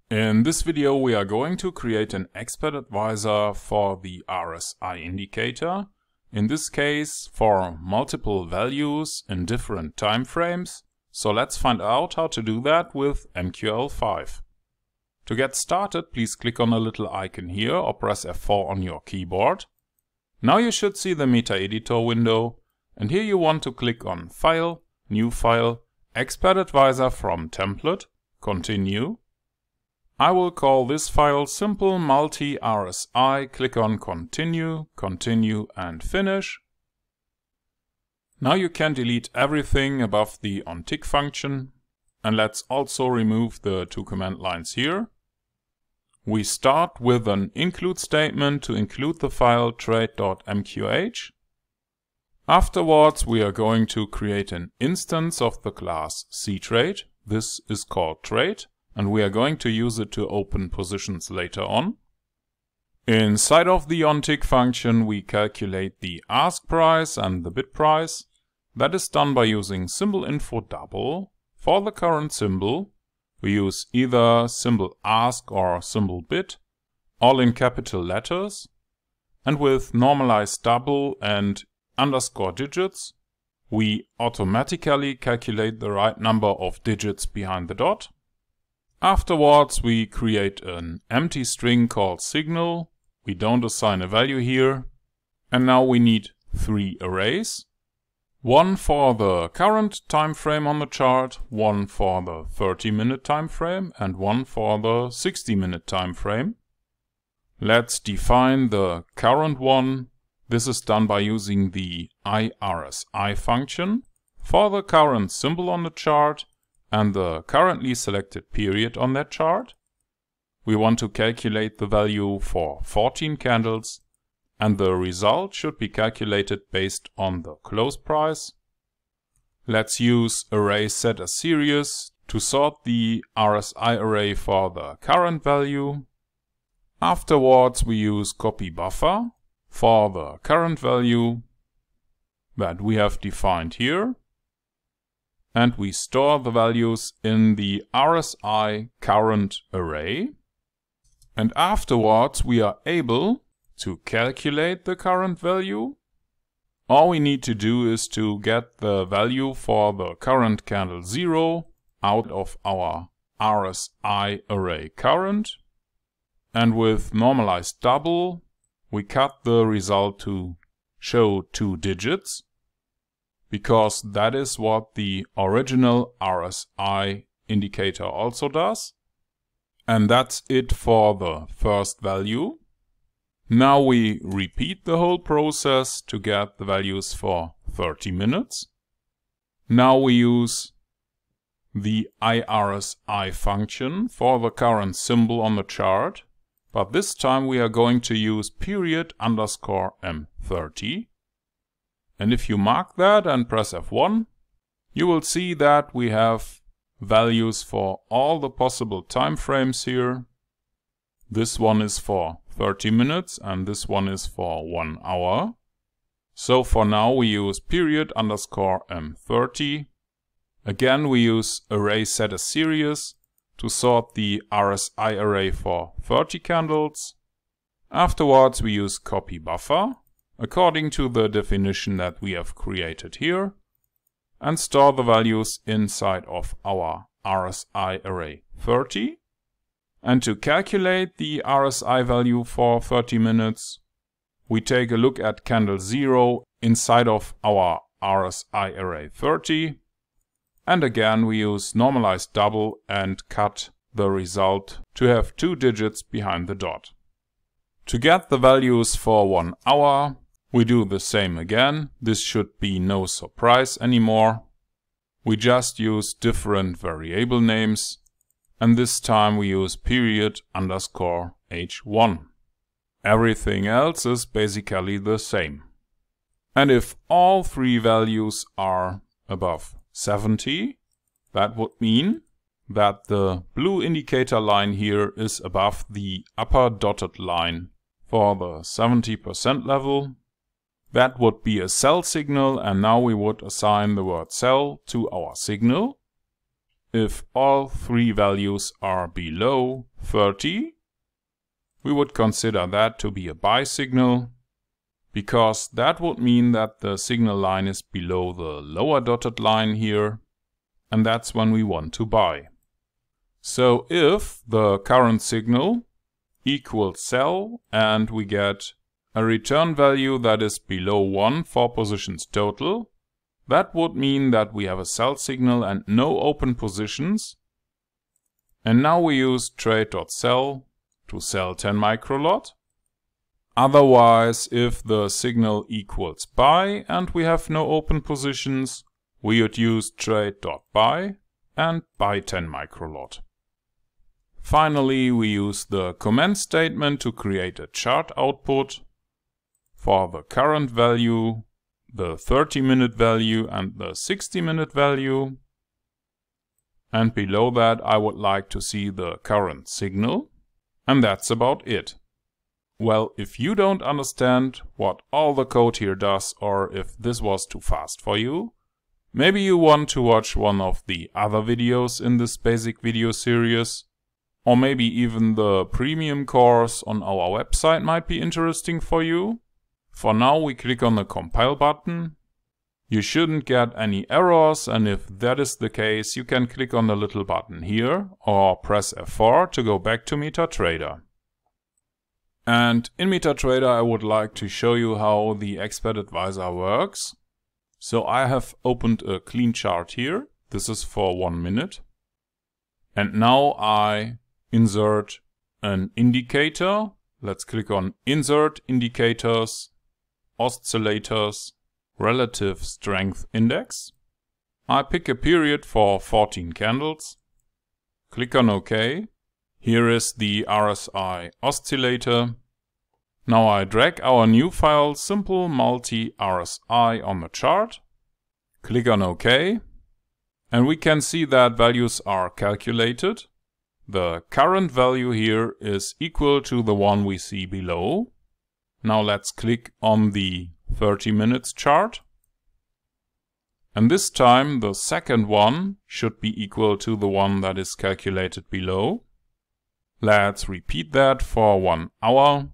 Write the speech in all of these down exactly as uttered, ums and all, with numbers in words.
In this video we are going to create an expert advisor for the R S I indicator, in this case for multiple values in different time frames. So let's find out how to do that with M Q L five. To get started, please click on the little icon here or press F four on your keyboard. Now you should see the Metaeditor window, and here you want to click on File, New File, Expert Advisor from Template, Continue. I will call this file Simple Multi R S I, click on Continue, Continue and Finish. Now you can delete everything above the ontick function, and let's also remove the two command lines here. We start with an include statement to include the file trade.mqh. Afterwards we are going to create an instance of the class ctrade. This is called trade, and we are going to use it to open positions later on. Inside of the ontick function we calculate the ask price and the bid price. That is done by using symbol info double. For the current symbol we use either symbol ask or symbol bid, all in capital letters, and with normalized double and underscore digits we automatically calculate the right number of digits behind the dot. Afterwards we create an empty string called signal. We don't assign a value here. And now we need three arrays. One for the current time frame on the chart, one for the thirty minute time frame, and one for the sixty minute time frame. Let's define the current one. This is done by using the I R S I function for the current symbol on the chart and the currently selected period on that chart. We want to calculate the value for fourteen candles, and the result should be calculated based on the close price. Let's use array set as series to sort the R S I array for the current value. Afterwards we use copy buffer for the current value that we have defined here. And we store the values in the R S I current array. And afterwards we are able to calculate the current value. All we need to do is to get the value for the current candle zero out of our R S I array current. And with normalized double we cut the result to show two digits, because that is what the original R S I indicator also does. And that's it for the first value. Now we repeat the whole process to get the values for thirty minutes. Now we use the I R S I function for the current symbol on the chart, but this time we are going to use period underscore M thirty. And if you mark that and press F one, you will see that we have values for all the possible time frames here. This one is for thirty minutes and this one is for one hour. So for now we use period underscore M thirty. Again we use array set as series to sort the R S I array for thirty candles. Afterwards we use copy buffer according to the definition that we have created here, and store the values inside of our R S I array thirty. And to calculate the R S I value for thirty minutes, we take a look at candle zero inside of our R S I array thirty. And again we use normalized double and cut the result to have two digits behind the dot. To get the values for one hour, we do the same again. This should be no surprise anymore. We just use different variable names, and this time we use period underscore H one. Everything else is basically the same. And if all three values are above seventy, that would mean that the blue indicator line here is above the upper dotted line for the seventy percent level. That would be a sell signal, and now we would assign the word sell to our signal. If all three values are below thirty, we would consider that to be a buy signal, because that would mean that the signal line is below the lower dotted line here, and that's when we want to buy. So if the current signal equals sell and we get a return value that is below one for positions total, that would mean that we have a sell signal and no open positions. And now we use trade.sell to sell ten microlot. Otherwise, if the signal equals buy and we have no open positions, we would use trade.buy and buy ten microlot. Finally, we use the comment statement to create a chart output for the current value, the thirty minute value and the sixty minute value. And below that I would like to see the current signal. And that's about it. Well, if you don't understand what all the code here does, or if this was too fast for you, maybe you want to watch one of the other videos in this basic video series, or maybe even the premium course on our website might be interesting for you. For now we click on the compile button. You shouldn't get any errors, and if that is the case, you can click on the little button here or press F four to go back to Metatrader. And in Metatrader I would like to show you how the Expert Advisor works. So I have opened a clean chart here. This is for one minute. And now I insert an indicator. Let's click on Insert Indicators, Oscillators, Relative Strenght Index. I pick a period for fourteen candles. Click on OK. Here is the R S I Oscillator. Now I drag our new file, simple Multi R S I, on the chart. Click on OK. And we can see that values are calculated. The current value here is equal to the one we see below. Now let's click on the thirty minutes chart. And this time the second one should be equal to the one that is calculated below. Let's repeat that for one hour.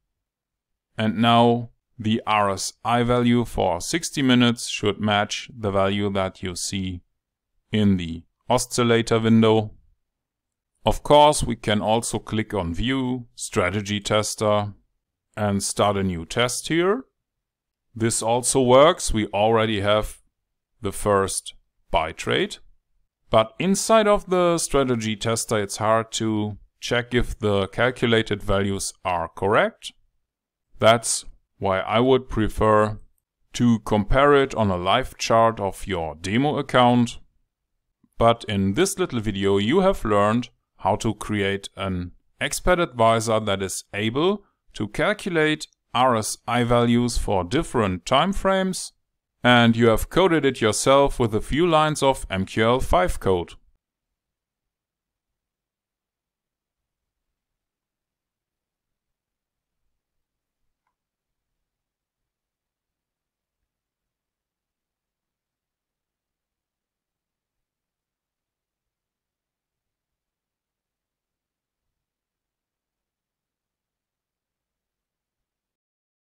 And now the R S I value for sixty minutes should match the value that you see in the oscillator window. Of course, we can also click on View, Strategy Tester, and start a new test here. This also works. We already have the first buy trade. But inside of the Strategy Tester, it's hard to check if the calculated values are correct. That's why I would prefer to compare it on a live chart of your demo account. But in this little video, you have learned how to create an Expert Advisor that is able to calculate R S I values for different time frames, and you have coded it yourself with a few lines of M Q L five code.